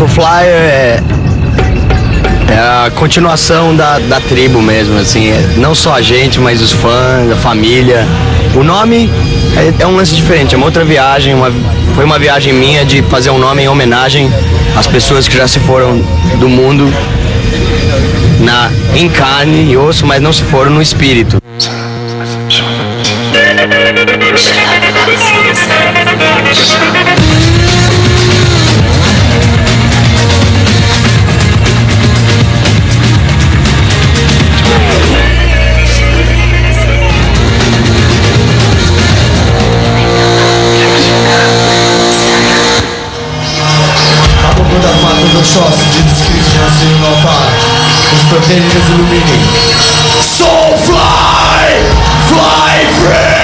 Soulfly é a continuação da tribo mesmo, assim, não só a gente, mas os fãs, a família. O nome é um lance diferente, é uma outra viagem, foi uma viagem minha de fazer um nome em homenagem às pessoas que já se foram do mundo em carne e osso, mas não se foram no espírito. Sócio de descritos nascendo no altar, os proteínas iluminem. Soulfly, fly free!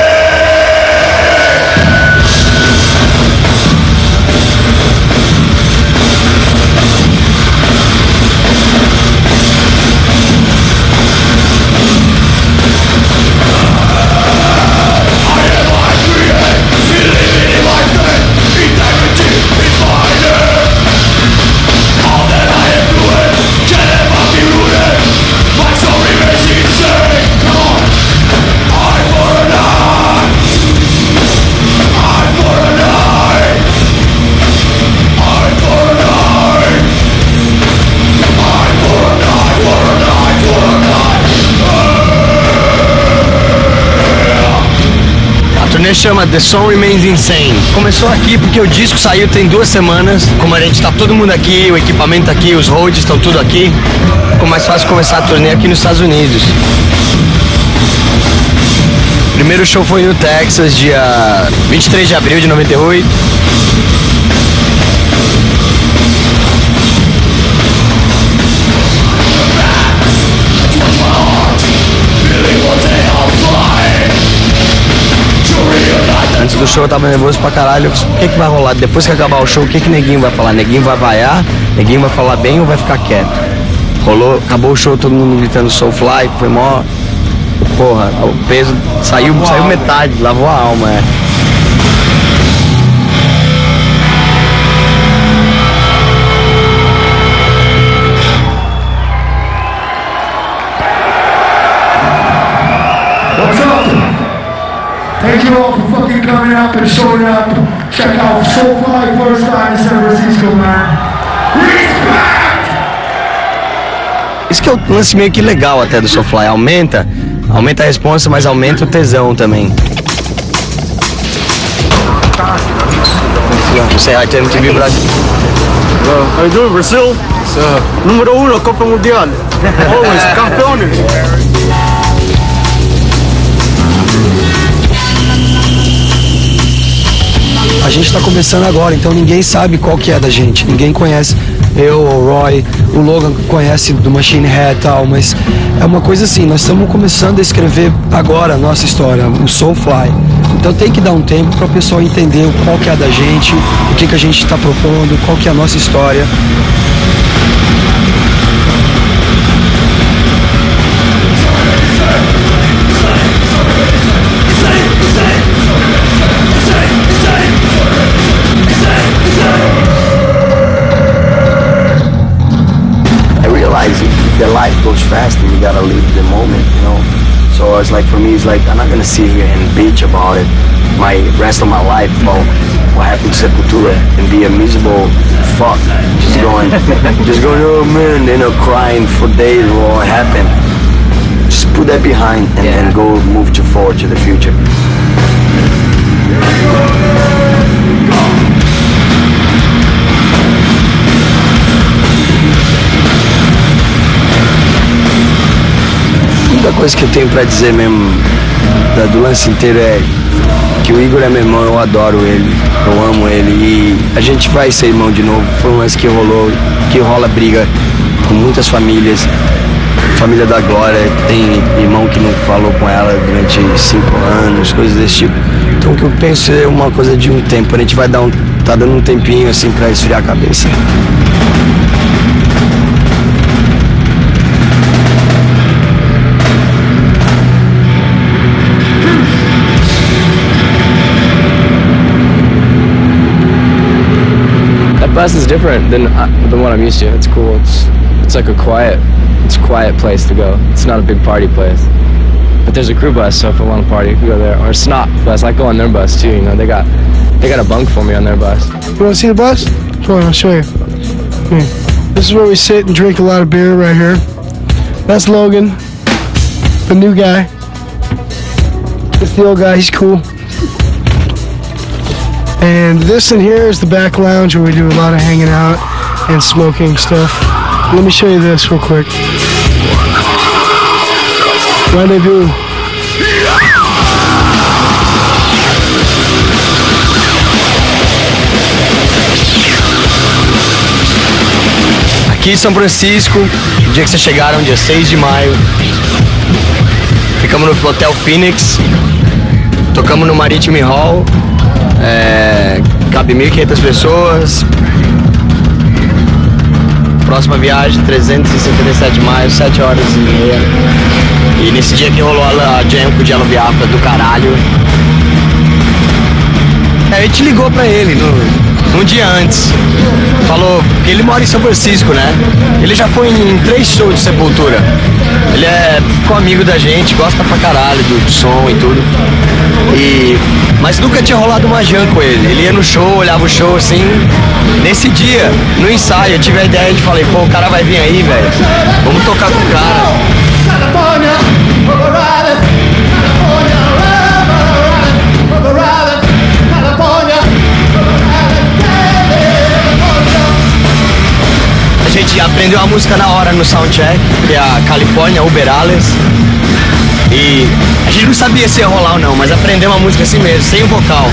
A turnê chama The Song Remains Insane. Começou aqui porque o disco saiu tem 2 semanas. Como a gente tá todo mundo aqui, o equipamento tá aqui, os roads estão tudo aqui, ficou mais fácil começar a turnê aqui nos Estados Unidos. O primeiro show foi no Texas, dia 23 de abril de 98. Antes do show eu tava nervoso pra caralho. O que vai rolar? Depois que acabar o show, o que Neguinho vai falar? Neguinho vai vaiar? Neguinho vai falar bem ou vai ficar quieto? Rolou, acabou o show, todo mundo gritando Soulfly, foi mó... Porra, o peso saiu metade, lavou a alma, What's up? Thank you all for fucking coming up and showing up. Check out Soulfly first time in San Francisco, man. Respect! Isso que é o lance meio que legal até do Soulfly, aumenta a responsa, mas aumenta o tesão também. Você é MTV Brasil. How you doing, Brazil? Número 1, Copa Mundial. Always, campeones. A gente tá começando agora, então ninguém sabe qual que é da gente, ninguém conhece. Eu, o Roy, o Logan conhece do Machine Head e tal, mas é uma coisa assim, nós estamos começando a escrever agora a nossa história, o Soulfly. Então tem que dar um tempo para o pessoal entender qual que é da gente, o que a gente está propondo, qual que é a nossa história. The life goes fast and you gotta live the moment, you know. So it's like, for me, it's like, I'm not gonna sit here and bitch about it my rest of my life about what happened to Sepultura and be a miserable fuck. Just going, oh man, you know, crying for days what happened. Just put that behind and go move forward to the future. A única coisa que eu tenho pra dizer mesmo do lance inteiro é que o Igor é meu irmão, eu adoro ele, eu amo ele e a gente vai ser irmão de novo. Foi um lance que rola briga com muitas famílias. Família da Glória tem irmão que não falou com ela durante 5 anos, coisas desse tipo. Então o que eu penso é uma coisa de um tempo, a gente vai tá dando um tempinho assim pra esfriar a cabeça. bus is different than what I'm used to. It's cool. It's like a quiet place to go. It's not a big party place. But there's a crew bus, so if I want to party, I can go there. Or a Snot bus, I go on their bus too. You know, they got a bunk for me on their bus. You want to see the bus? Come on, I'll show you. Here. This is where we sit and drink a lot of beer right here. That's Logan, the new guy. It's the old guy, he's cool. And this in here is the back lounge where we do a lot of hanging out and smoking stuff. Let me show you this real quick. Rendezvous. Aqui em São Francisco, o dia que vocês chegaram, dia 6 de maio, ficamos no Hotel Phoenix, tocamos no Maritime Hall, cabe 1.500 pessoas. Próxima viagem, 357 de maio, 7 horas e meia. E nesse dia que rolou a jam com o Jello Biafra do caralho. A gente ligou pra ele um dia antes. Falou, porque ele mora em São Francisco, né? Ele já foi em 3 shows de Sepultura. Ele é amigo da gente, gosta pra caralho do som e tudo. Mas nunca tinha rolado uma jam com ele. Ele ia no show, olhava o show assim. Nesse dia, no ensaio, eu tive a ideia de falei, pô, o cara vai vir aí, velho. Vamos tocar com o cara. A gente aprendeu a música na hora no soundcheck, que é a Califórnia, Uberales. E a gente não sabia se ia rolar ou não, mas aprendemos a música assim mesmo, sem o vocal.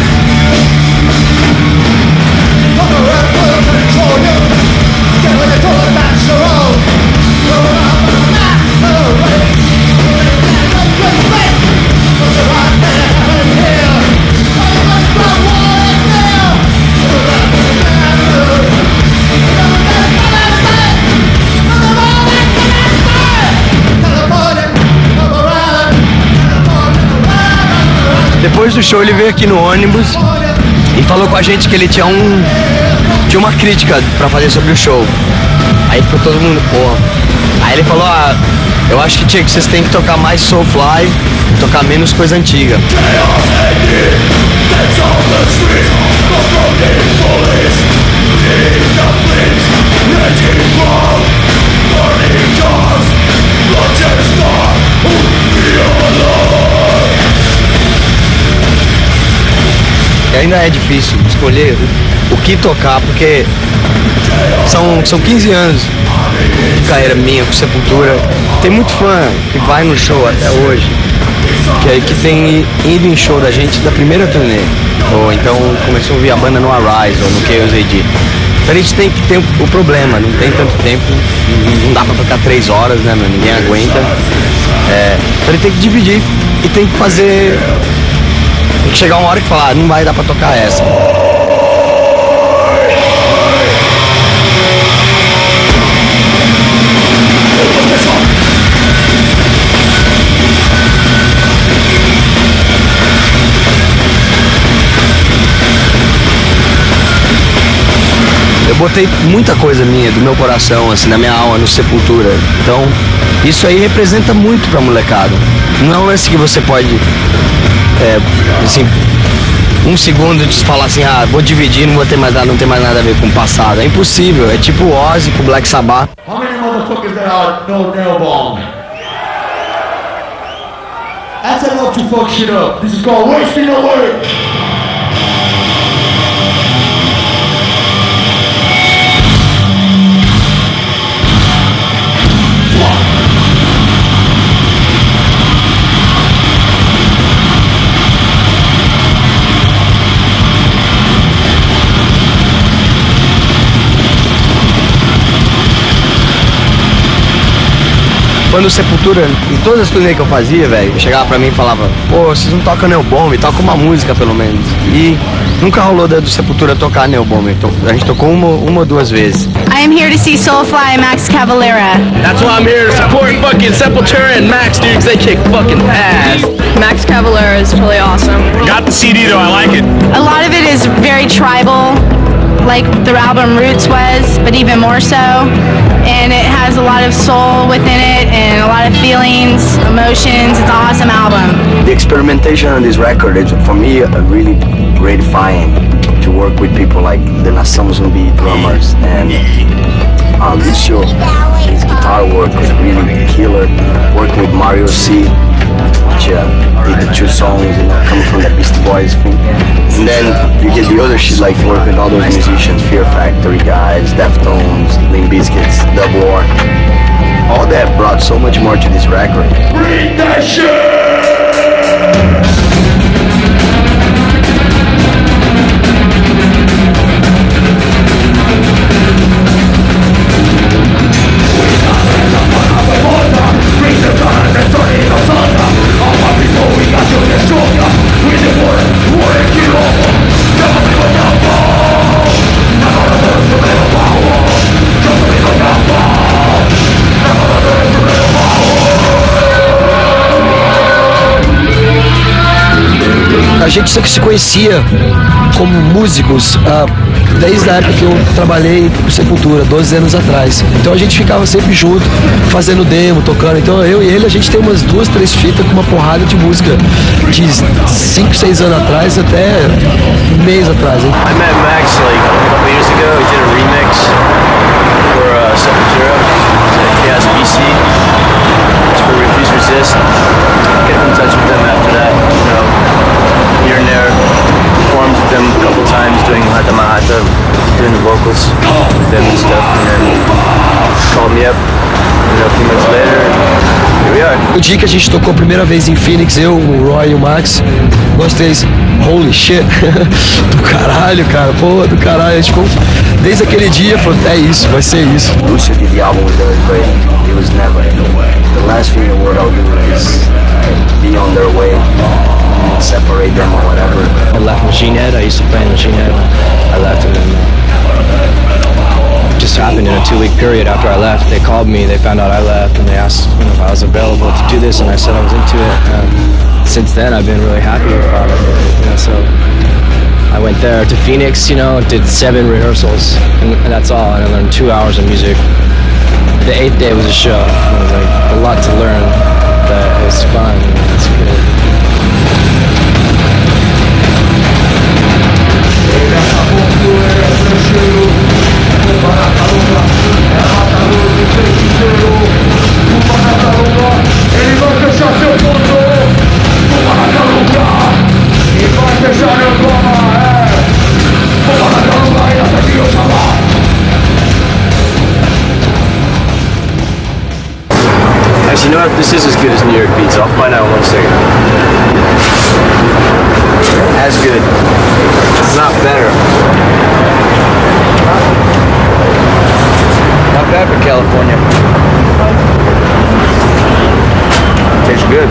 Depois do show ele veio aqui no ônibus e falou com a gente que ele tinha uma crítica pra fazer sobre o show. Aí ficou todo mundo, porra. Aí ele falou, eu acho que vocês têm que tocar mais Soulfly, tocar menos coisa antiga. E ainda é difícil escolher o que tocar, porque são 15 anos de carreira minha com Sepultura. Tem muito fã que vai no show até hoje, que tem ido em show da gente da primeira turnê, ou então começou a ouvir a banda no Arise ou no Chaos AD. Então a gente tem que ter o problema, não tem tanto tempo, não dá pra tocar 3 horas, né, meu? Ninguém aguenta. Então ele tem que dividir e tem que fazer. Tem que chegar uma hora que falar, não vai dar pra tocar essa. Eu botei muita coisa minha, do meu coração, assim, da minha alma, no Sepultura. Então, isso aí representa muito pra molecada. Não é um lance que você pode, assim, um segundo de falar assim, vou dividir, não tem mais nada a ver com o passado. É impossível, é tipo o Ozzy com o Black Sabbath. How many motherfuckers that know nail bomb? That's enough to fuck shit up. This is called wasting away. Quando Sepultura, em todas as turnês que eu fazia, velho, chegava pra mim e falava, pô, vocês não tocam Nail Bomb, toca uma música pelo menos. E nunca rolou do Sepultura tocar Nail Bomb, a gente tocou uma ou duas vezes. I am here to see Soulfly and Max Cavalera. That's why I'm here to support fucking Sepultura and Max, dude, 'cause they kick fucking ass. Max Cavalera is really awesome. Got the CD though, I like it. A lot of it is very tribal, like their album Roots was, but even more so. And it has a lot of soul within it and a lot of feelings, emotions. It's an awesome album. The experimentation on this record is, for me, really gratifying to work with people like the Nação Zumbi drummers and Lucio. His guitar work was really killer. Working with Mario C, which did the 2 songs, coming from the Beastie Boys thing. And then you get the other shit, like working with all those musicians, Fear Factory guys, Deftones, Limp Bizkit, Dub War. All that brought so much more to this record. Read that shit! A gente se conhecia como músicos desde a época que eu trabalhei com Sepultura, 12 anos atrás. Então a gente ficava sempre junto, fazendo demo, tocando. Então eu e ele, a gente tem umas 2, 3 fitas com uma porrada de música de 5, 6 anos atrás até um mês atrás. Hein? I met Max like a couple years ago. He did a remix for Sepultura, Chaos BC. It's for Refuse Resist. Get in touch with them after that, you know. Here and there, performed with them a couple times doing Hata Mahata, doing the vocals with them and stuff, and then called me up, you know, a few months later, here we are. O dia que a gente tocou a primeira vez em Phoenix, eu, o Roy e o Max, nós três, holy shit, do caralho, cara, pô, do caralho, tipo, desde aquele dia, falou, é isso, vai ser isso. Lucio did the album with Eric Ray. It was never the last thing in the world I'll do is be on their way. Separate them or whatever. I left Machine Head. I used to play in Machine Head. I left, and then it just happened in a 2-week period after I left. They called me. They found out I left, and they asked if I was available to do this, and I said I was into it. And since then, I've been really happy about it. So I went there to Phoenix. Did 7 rehearsals, and that's all. And I learned 2 hours of music. The 8th day was a show. It was like a lot to learn, but it was fun. It's good. Actually, you know what? This is as good as New York beats. I'll find out in 1 second. As good. It's not better. Not bad for California. Tastes good.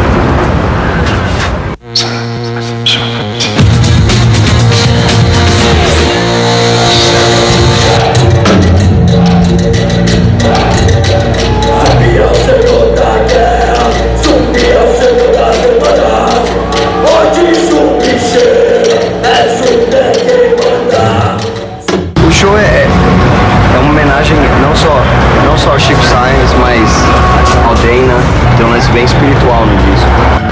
O show é uma homenagem não só ao Chico Science, mas ao Dana. Tem um lance bem espiritual no disco.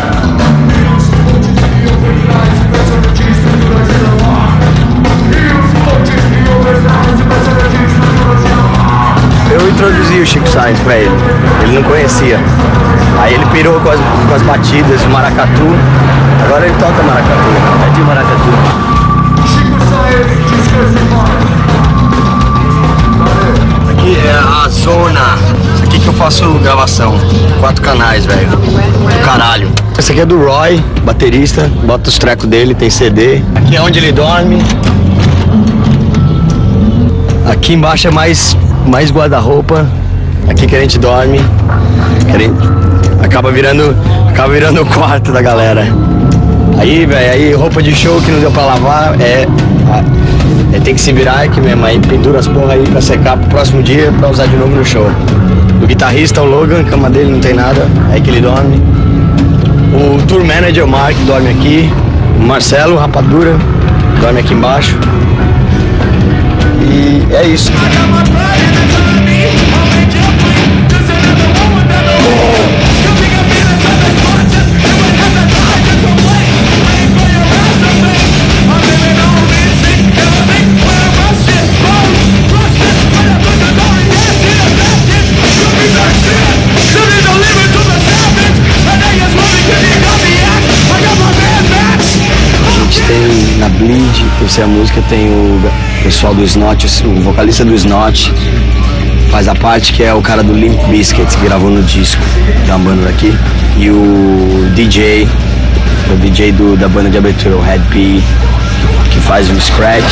Eu introduzi o Chico Science pra ele não conhecia. Aí ele pirou com as batidas do maracatu, agora ele toca maracatu, é de maracatu. Aqui é a zona, isso aqui que eu faço gravação, 4 canais, velho, do caralho. Esse aqui é do Roy, baterista, bota os trecos dele, tem CD. Aqui é onde ele dorme. Aqui embaixo é mais guarda-roupa, aqui que a gente dorme, acaba virando o quarto da galera. Aí, velho, aí roupa de show que não deu pra lavar, tem que se virar, que minha mãe pendura as porra aí pra secar pro próximo dia pra usar de novo no show. O guitarrista, o Logan, cama dele não tem nada, é aí que ele dorme. O tour manager, o Mark, dorme aqui. O Marcelo, Rapadura, dorme aqui embaixo. E é isso. Tem na Bleed, por ser a música, tem o pessoal do Snot, o vocalista do Snot faz a parte, que é o cara do Limp Bizkit, que gravou no disco, que é uma banda daqui, e o DJ da banda de abertura, o Red P, que faz o scratch.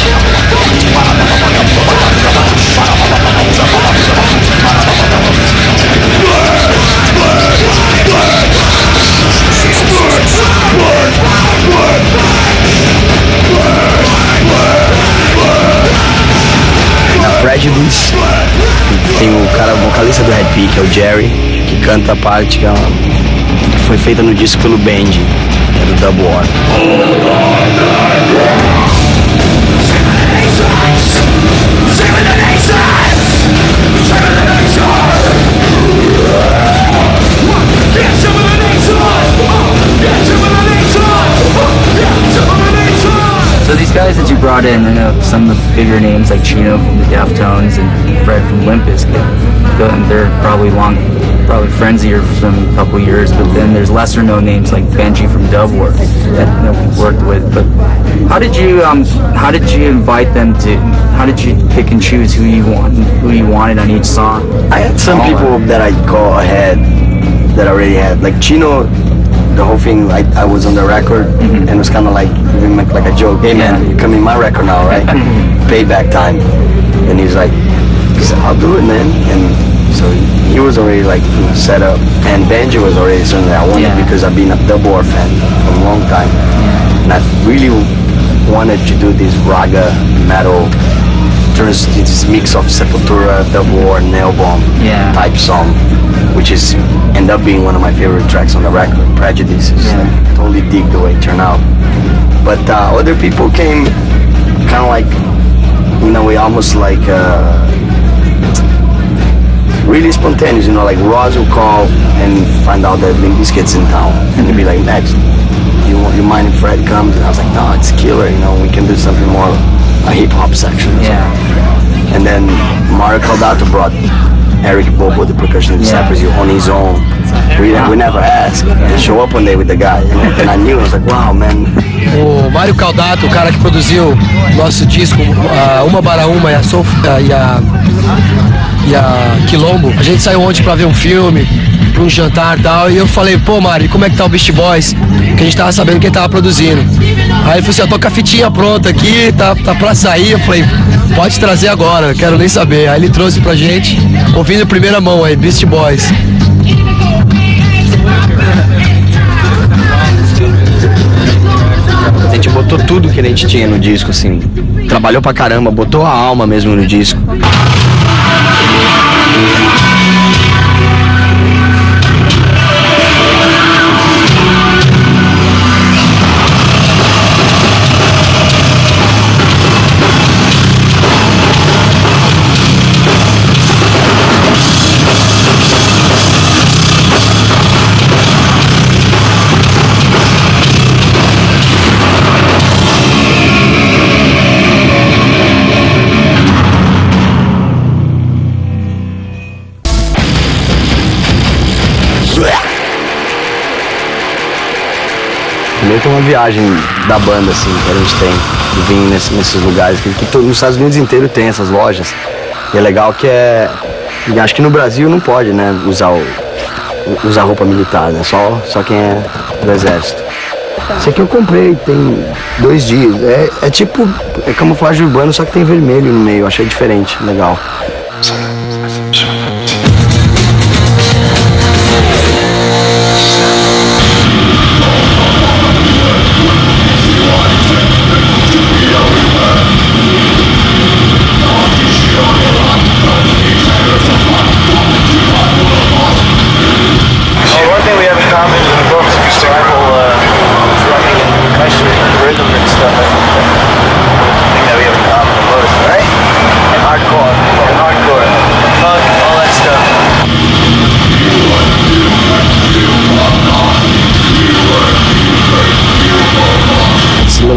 Na Prejudice tem o cara, o vocalista do Red P, que é o Jerry, que canta a parte que foi feita no disco pelo Benji, que é do Dub War. So these guys that you brought in, I know some of the bigger names like Chino from the Deftones and Fred from Limp Bizkit, they're probably friends of yours for a couple years, but then there's lesser known names like Benji from Dub War that we've worked with. But how did you invite them to? How did you pick and choose who you wanted on each song? I had some people that I call ahead that I already had, like Chino. The whole thing, like I was on the record, and it was kind of like even like a joke. Hey man, you come in my record now, right? Payback time. And he said, I'll do it, man. And so he was already like set up, and Benji was already something that I wanted because I've been a Dub War fan for a long time, and I really wanted to do this raga metal, this mix of Sepultura, Dub War, Nailbomb type song, which is end up being one of my favorite tracks on the record. Prejudice is like, totally dig the way it turned out. But other people came kind of like, you know, we almost like really spontaneous, you know, like Roz will call and find out that Limp Bizkit's in town, and he'd be like, Max, you mind if Fred comes? And I was like, no, it's killer, you know, we can do something more, a hip hop section. And then Mario Caldato brought Eric Bobo, the percussionist, Cypress Hill, on his own. We never asked. He showed up one day with the guy, and I knew, I was like, wow, man. O Mário Caldato, o cara que produziu nosso disco Uma Bara Uma e a Quilombo, a gente saiu ontem pra ver um filme, pra um jantar e tal, e eu falei, pô Mário, como é que tá o Beast Boys? Que a gente tava sabendo quem tava produzindo. Aí ele falou assim, eu tô com a fitinha pronta aqui, tá pra sair. Eu falei, pode trazer agora, quero nem saber. Aí ele trouxe pra gente, ouvindo em primeira mão aí, Beast Boys. A gente botou tudo que a gente tinha no disco, assim. Trabalhou pra caramba, botou a alma mesmo no disco. Meio que uma viagem da banda, assim, que a gente tem, de vir nesses lugares, que nos Estados Unidos inteiro tem essas lojas. E é legal que acho que no Brasil não pode, né, usar roupa militar, né, só quem é do exército. Esse aqui eu comprei, tem 2 dias, é tipo, é camuflagem urbana, só que tem vermelho no meio, achei diferente, legal. Rhythm and stuff. I think that we have in common the most, right?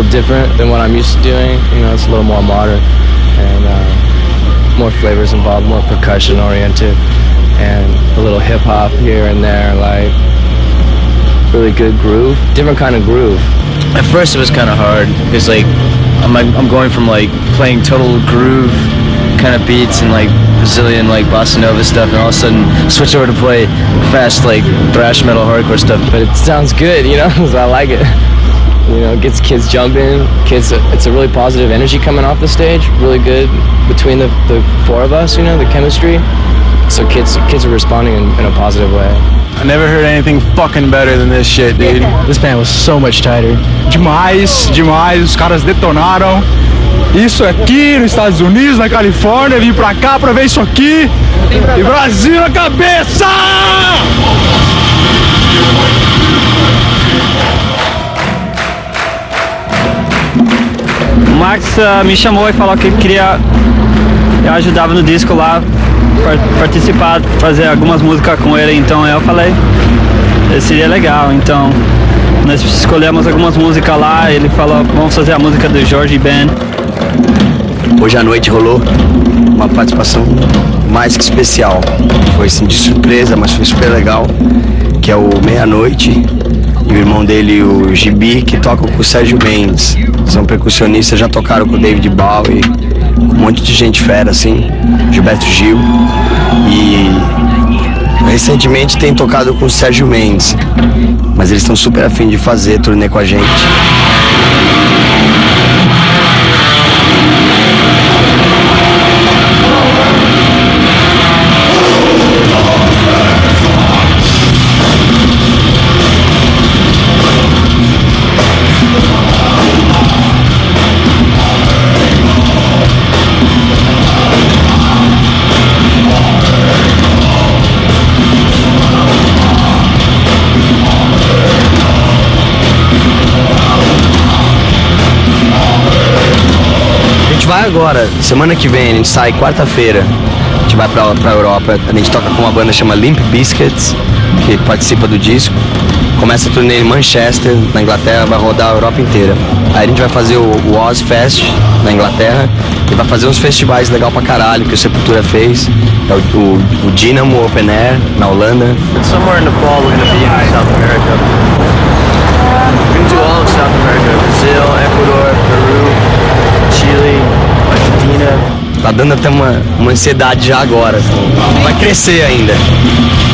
little different than what I'm used to doing. You know, it's a little more modern and more flavors involved, more percussion oriented, and a little hip hop here and there, like really good groove, different kind of groove. At first it was kind of hard because like I'm going from like playing total groove kind of beats and like Brazilian like bossa nova stuff, and all of a sudden switch over to play fast like thrash metal hardcore stuff. But it sounds good, you know, so I like it. You know, it gets kids jumping. It's a really positive energy coming off the stage. Really good between the four of us. You know, the chemistry. So kids are responding in a positive way. I never heard anything fucking better than this shit, dude. This band was so much tighter. Demais, demais. Os caras detonaram. Isso aqui nos Estados Unidos, na Califórnia. Vim pra cá pra ver isso aqui. E Brasil na cabeça! O Max me chamou e falou que queria eu ajudava no disco lá, participar, fazer algumas músicas com ele, então eu falei, seria legal, então nós escolhemos algumas músicas lá, ele falou, vamos fazer a música do Jorge Ben. Hoje à noite rolou uma participação mais que especial, foi assim de surpresa, mas foi super legal, que é o Meia-Noite e o irmão dele, o Gibi, que tocam com o Sérgio Mendes. São percussionistas, já tocaram com o David Bowie, com um monte de gente fera, assim, Gilberto Gil. E recentemente tem tocado com o Sérgio Mendes, mas eles estão super afim de fazer turnê com a gente. Vai agora, semana que vem, a gente sai quarta-feira, a gente vai pra Europa, a gente toca com uma banda que chama Limp Bizkit, que participa do disco, começa a turnê em Manchester, na Inglaterra, vai rodar a Europa inteira. Aí a gente vai fazer o Ozfest na Inglaterra e vai fazer uns festivais legal pra caralho que o Sepultura fez, é o Dynamo Open Air na Holanda. Somewhere in the fall we're gonna be in South America. We're gonna do all of South America, Brazil, Ecuador, Peru, Chile, Argentina. Tá dando até uma ansiedade já agora, assim. Vai crescer ainda.